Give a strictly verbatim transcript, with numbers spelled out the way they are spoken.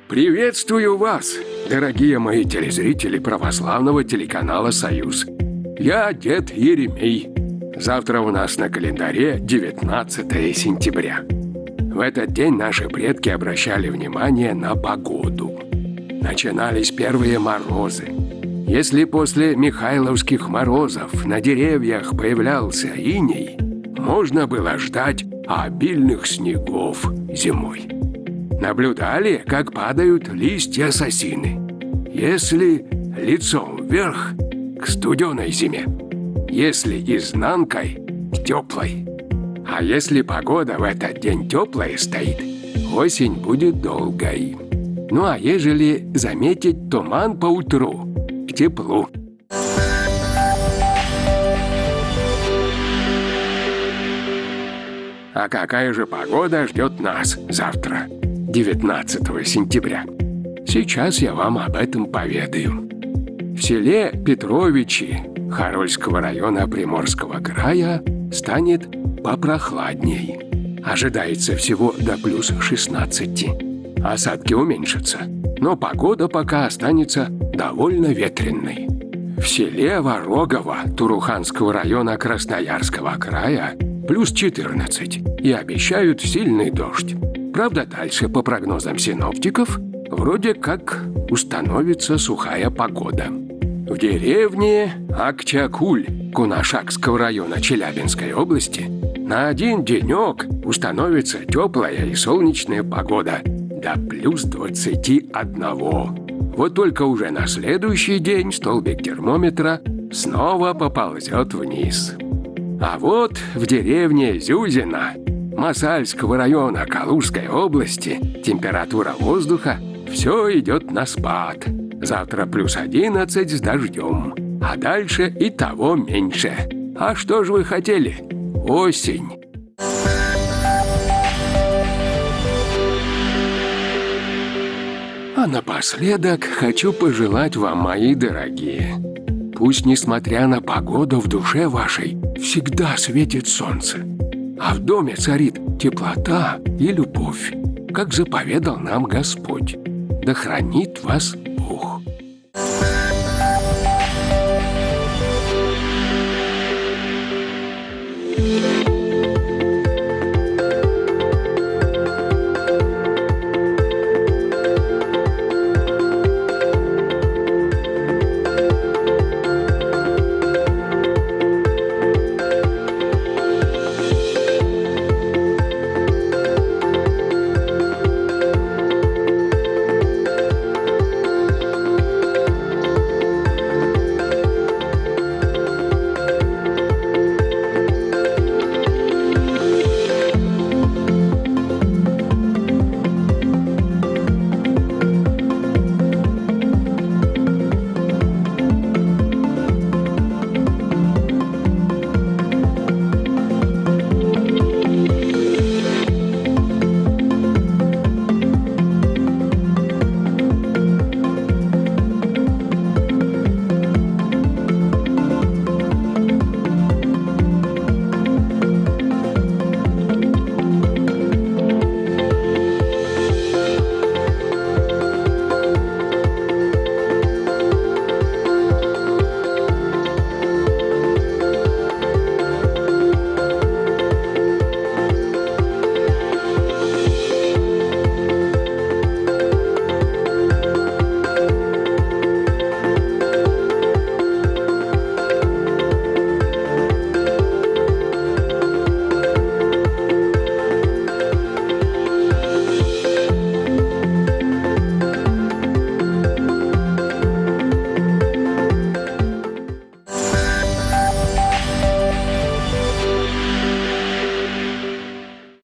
Приветствую вас, дорогие мои телезрители православного телеканала «Союз». Я дед Еремей. Завтра у нас на календаре девятнадцатое сентября. В этот день наши предки обращали внимание на погоду. Начинались первые морозы. Если после михайловских морозов на деревьях появлялся иней, можно было ждать обильных снегов зимой. Наблюдали, как падают листья осины. Если лицом вверх, к студеной зиме. Если изнанкой, к теплой. А если погода в этот день теплая стоит, осень будет долгой. Ну а ежели заметить туман поутру, к теплу. А какая же погода ждет нас завтра, девятнадцатого сентября? Сейчас я вам об этом поведаю. В селе Петровичи Харольского района Приморского края станет попрохладней. Ожидается всего до плюс шестнадцати. Осадки уменьшатся, но погода пока останется довольно ветреной. В селе Ворогово Туруханского района Красноярского края плюс четырнадцать и обещают сильный дождь. Правда, дальше, по прогнозам синоптиков, вроде как установится сухая погода. В деревне Акчакуль Кунашакского района Челябинской области на один денек установится теплая и солнечная погода до плюс двадцати одного. Вот только уже на следующий день столбик термометра снова поползет вниз. А вот в деревне Зюзино Масальского района Калужской области температура воздуха все идет на спад. Завтра плюс одиннадцать с дождем, а дальше и того меньше. А что же вы хотели? Осень. А напоследок хочу пожелать вам, мои дорогие, пусть, несмотря на погоду, в душе вашей всегда светит солнце, а в доме царит теплота и любовь, как заповедал нам Господь. Да хранит вас Бог.